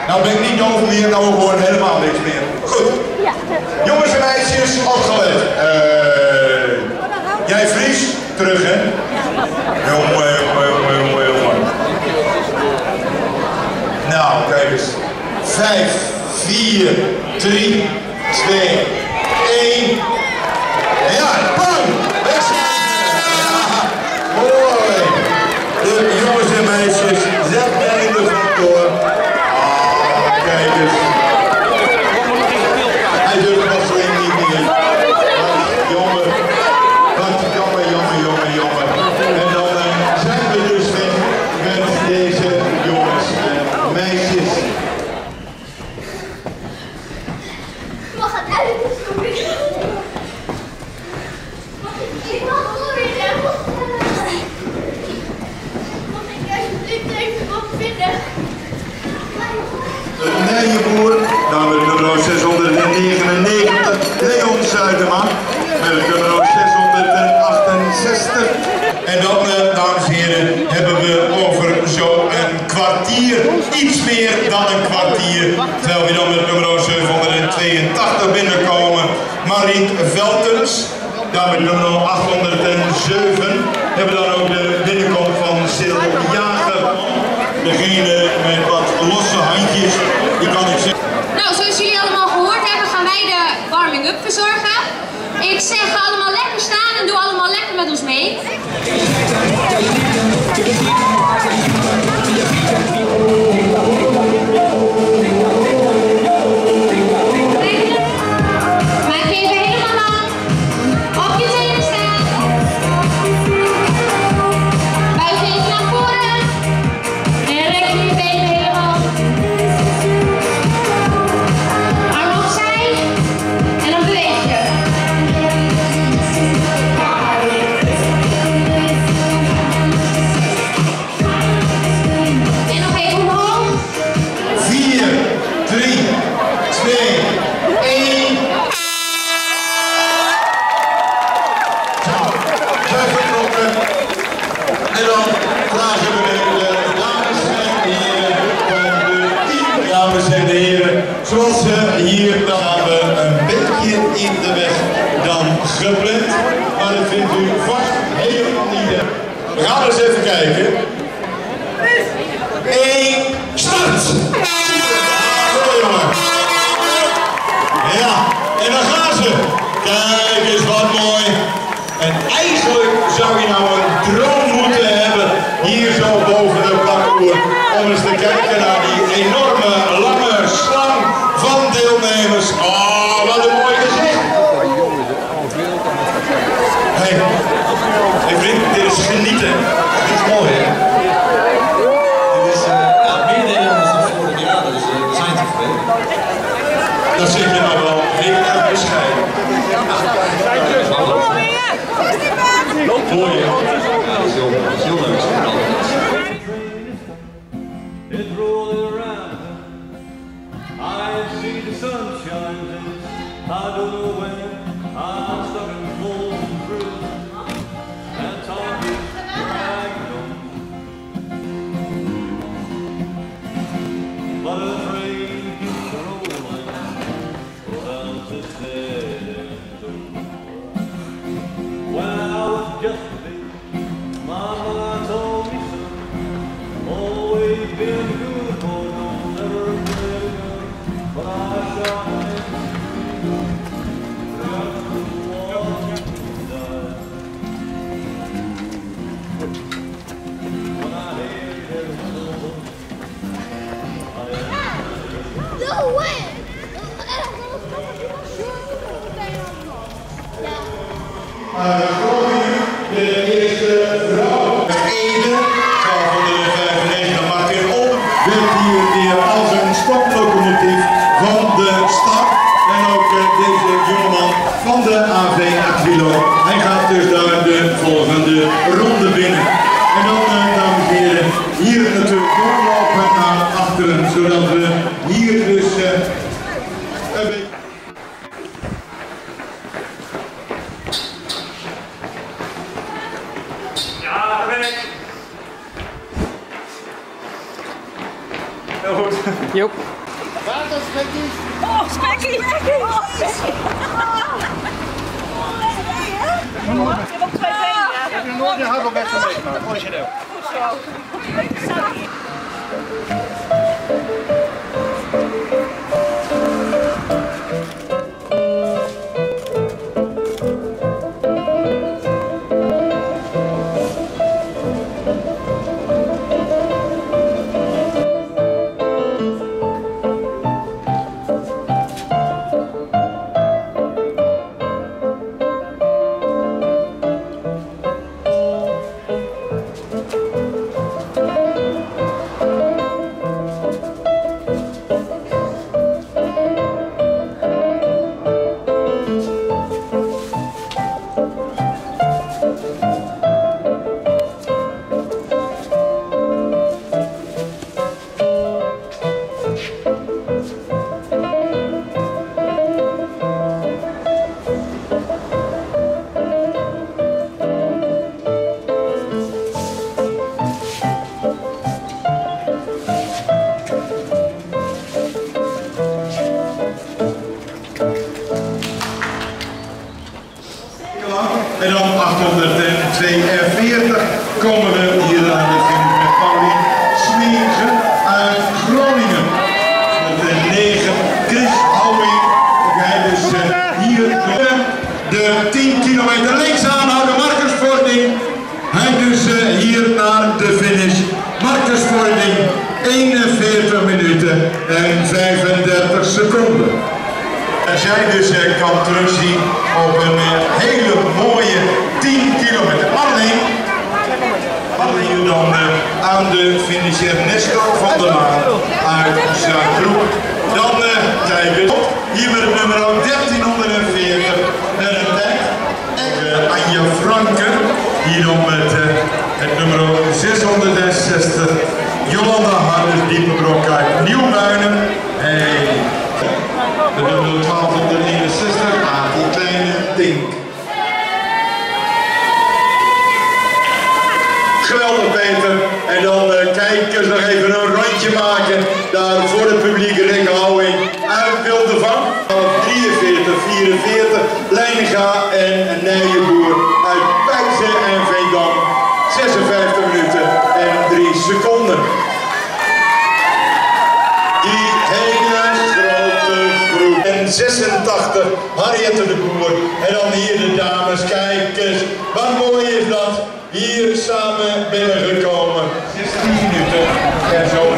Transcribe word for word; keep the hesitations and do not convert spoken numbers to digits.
Nou ben ik niet doof meer, nou gewoon helemaal niks meer. Goed. Jongens en meisjes, opgelet. Uh, jij Fries, terug hè? Jongen, jongen, jongen, jongen, jongen. Nou, kijk eens. Vijf, vier, drie, twee, één. Ja, bang! Weg ja, mooi. De jongens en meisjes, zet mij in de factor. Ah, kijk eens. Hij durft nog zo in niet meer. Jongen, wat jammer, jammer, jammer, jammer. En dan uh, zijn we dus weg met deze jongens en meisjes. Mag het uit? Ik mag groeien. Mag ik alsjeblieft even wat vinden? Nee, je boer. Dan met nummer zeshonderdnegenennegentig, Leon Zuiderman. Met nummer zeshonderdachtenzestig. En dan, uh, dames en heren, hebben we over zo'n kwartier, iets meer dan een kwartier, terwijl we dan met nummer zevenhonderdtweeëntachtig binnenkomen. Mariet Veltens. Dan met nummer achthonderdzeven hebben we dan ook de binnenkomst van Sil Jager. Degene met wat losse handjes, die kan ik zeggen. Nou, zoals jullie allemaal gehoord hebben, gaan wij de warming-up verzorgen. Ik zeg, ga allemaal lekker staan en doe allemaal lekker met ons mee. Maak je even helemaal lang. Op je tenen staan. Buig je even naar voren. En rek je je benen helemaal. Arm opzij. En dan beweeg je. En nog even omhoog. vier, drie, twee, één. Zijn vertrokken. En dan vragen we de dames en heren van de team. Dames en heren, zoals ze hier, dan gaan we een beetje in de weg dan gepland. Maar dat vindt u vast helemaal niet. We gaan eens even kijken. Eén, start! Zo jongen. Ja, en dan gaan ze. Kijk eens wat mooi. En eigenlijk zou je nou een droom moeten hebben, hier zo boven de parcours, om eens te kijken naar die enorme lange slang van deelnemers. Oh, wat een mooi gezicht. Hé, hey. Hey vriend, dit is genieten. Dit is mooi hè. Dit is, uh, ja, meer deelnemers dan vorig jaar, dus uh, we zijn tevreden. Dat zeg je nou wel heel erg bescheiden. Mooi hè? Ja, dat is heel, dat is heel leuk. It's rolling around. I see the sunshine and I don't know when I'm stuck in cold and through. And time is dragging on. But the train keeps rolling down to dead end zone. When I was just a baby, Mama told me so. Always been good for no, never played a gun, but I shot him just to watch him die. When I hear there's no hope, I No way! De eerste vrouw. Ede, twaalfhonderdvijfennegentig, Martin Op, werd hier weer als een stoklocomotief van de stad. En ook uh, deze jongeman van de A V Aquilo. Hij gaat dus daar de volgende ronde binnen. En dan, uh, dames en heren, hier natuurlijk doorlopen naar achteren, zodat we hier dus uh, een beetje... Ja, daar ben ik. Joep. Waterspekkie. Oh, spekkie! Oh, je hebt ook twee benen, ja. Ik heb nog nooit een hardel weggelegd, maar gooi je er. Goed zo. En dan achthonderdtweeënveertig komen we hier aan de finish met Paulien Smeegen uit Groningen. Met de negen Chris Houwing. Hij dus uh, hier de tien kilometer links aanhouden. Marcus Vording. Hij dus uh, hier naar de finish. Marcus Vording eenenveertig minuten en vijfendertig seconden. Als jij dus uh, kan terugzien op een uh, hele mooie tien kilometer. Alleen, alleen je dan uh, aan de finisher Nestor van der Maan uit Zuidbroek. Dan uh, kijken we hier met het nummer dertienhonderdveertig en een tijd. Uh, Anja Franken, hier dan met uh, het nummer zeshonderdzestig. Jolanda Harders Diepenbrok uit Nieuwbuinen. Hey. De nummer twaalfhonderdeenenzestig, aan die kleine Dink. Geweldig Peter. En dan uh, kijken ze nog even een rondje maken. Daar voor de publieke Rikhouwing uit Wildevang. drieënveertig, vierenveertig, Leinega en Nijenboer uit Pijzen en Veendam. zesenvijftig minuten en drie seconden. Die hele grote groep. En zesentachtig, Harriette de Boer. En dan hier de dames, kijk eens. Wat mooi is dat. Hier samen binnengekomen. zestien minuten en zo